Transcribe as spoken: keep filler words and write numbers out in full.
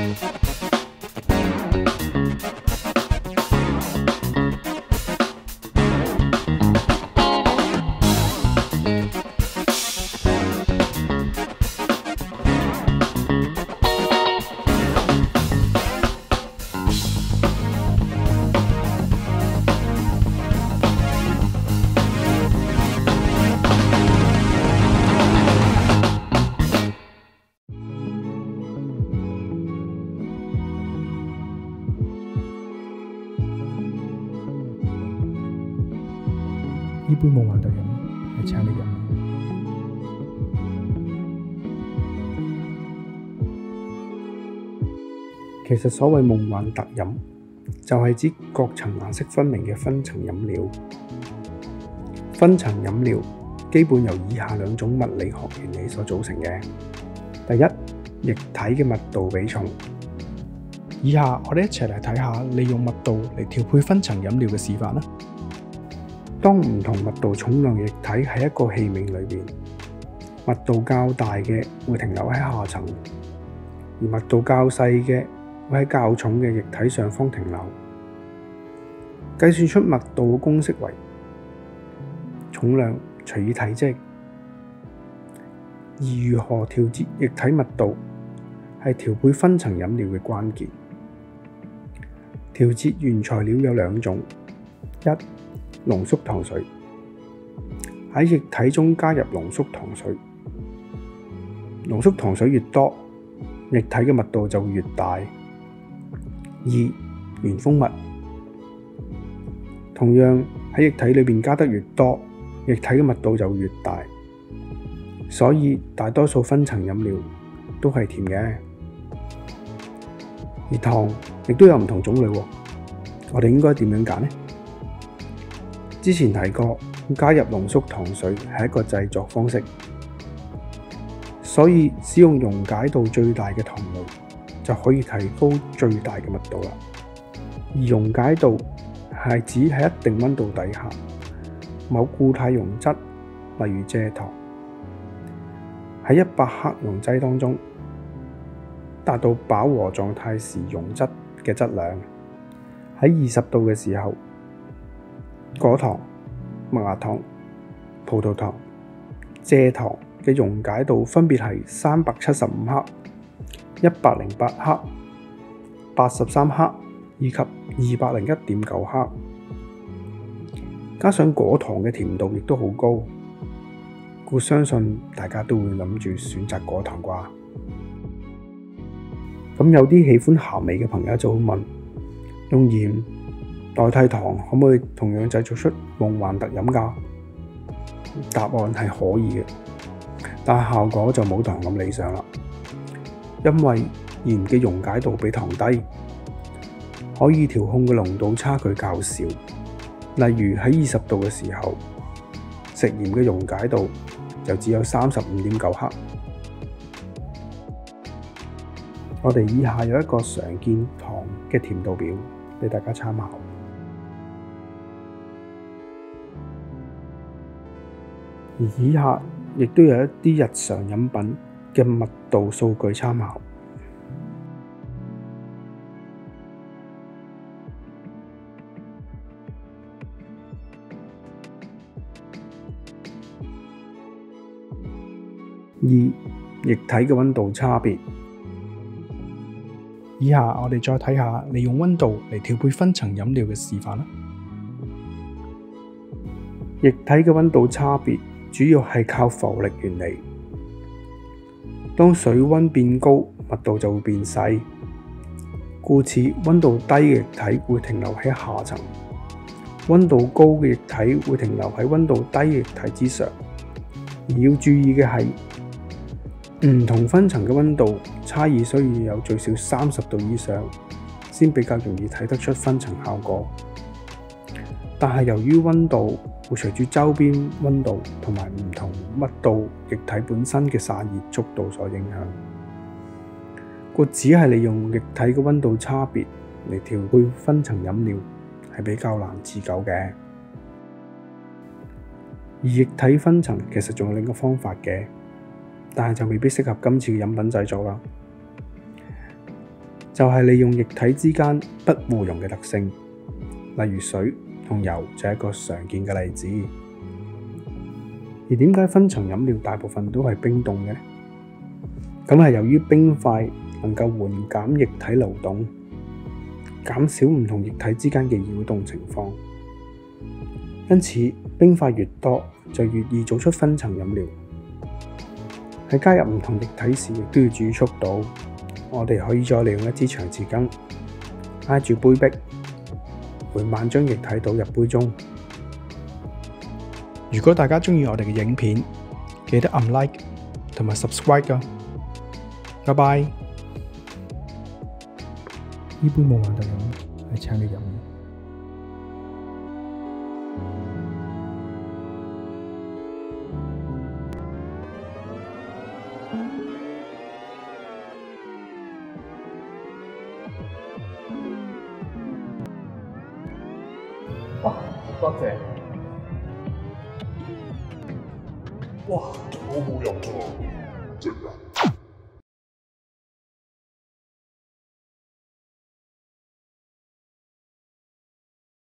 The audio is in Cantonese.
呢杯夢幻特飲係請你飲。其實所謂夢幻特飲，就係指各層顏色分明嘅分層飲料。分層飲料基本由以下兩種物理學原理所組成嘅。第一，液體嘅密度比重。以下我哋一齊嚟睇下利用密度嚟調配分層飲料嘅示範啦。當唔同密度重量液體喺一個器皿裏邊，密度較大嘅會停留喺下層，而密度較細嘅會喺較重嘅液體上方停留。計算出密度嘅公式為重量除以體積。而如何調節液體密度係調配分層飲料嘅關鍵。調節原材料有兩種，一、濃縮糖水，喺液體中加入濃縮糖水，濃縮糖水越多，液體嘅密度就會越大。二、原蜂蜜，同樣喺液體裏面加得越多，液體嘅密度就會越大。所以大多數分層飲料都係甜嘅，而糖亦都有唔同種類，我哋應該點樣揀呢？之前提過，加入濃縮糖水係一個製作方式，所以使用溶解度最大嘅糖類就可以提高最大嘅密度啦。而溶解度係指喺一定溫度底下，某固態溶質，例如蔗糖，喺一百克溶劑當中達到飽和狀態時溶質嘅質量。喺二十度嘅時候，果糖、麥芽糖、葡萄糖、蔗糖嘅溶解度分別係三百七十五克、一百零八克、八十三克以及二百零一點九克。加上果糖嘅甜度亦都好高，故相信大家都會諗住選擇果糖啩。咁有啲喜歡鹹味嘅朋友就會問，用鹽代替糖可唔可以同樣製造出夢幻特飲㗎？答案係可以嘅，但係效果就冇糖咁理想啦。因為鹽嘅溶解度比糖低，可以調控嘅濃度差距較少。例如喺二十度嘅時候，食鹽嘅溶解度就只有三十五點九克。我哋以下有一個常見糖嘅甜度表俾大家參考。而以下亦都有一啲日常飲品嘅密度數據參考。二、液體嘅溫度差別。以下我哋再睇下利用溫度嚟調配分層飲料嘅示範啦。液體嘅溫度差別主要係靠浮力原理。當水溫變高，密度就會變細，故此溫度低嘅液體會停留喺下層，溫度高嘅液體會停留喺溫度低嘅液體之上。而要注意嘅係，唔同分層嘅溫度差異需要有最少三十度以上，先比較容易睇得出分層效果。但係由於溫度會隨住周邊溫度同埋唔同密度液體本身嘅散熱速度所影響，故只係利用液體嘅溫度差別嚟調配分層飲料係比較難持久嘅。而液體分層其實仲有另一個方法嘅，但係就未必適合今次嘅飲品製作啦。 就係利用液體之間不互溶嘅特性，例如水同油就係一個常見嘅例子。而點解分層飲料大部分都係冰凍嘅呢？咁係由於冰塊能夠緩減液體流動，減少唔同液體之間嘅擾動情況，因此冰塊越多就越易做出分層飲料。喺加入唔同液體時，亦都要注意速度。我哋可以再利用一支長匙羹，挨住杯壁，緩慢將液體倒入杯中。如果大家鍾意我哋嘅影片，記得按 like 同埋 subscribe 㗎。拜拜。呢杯冇眼就飲，係請你飲。 啊，多謝。哇，好好飲喎，正啊！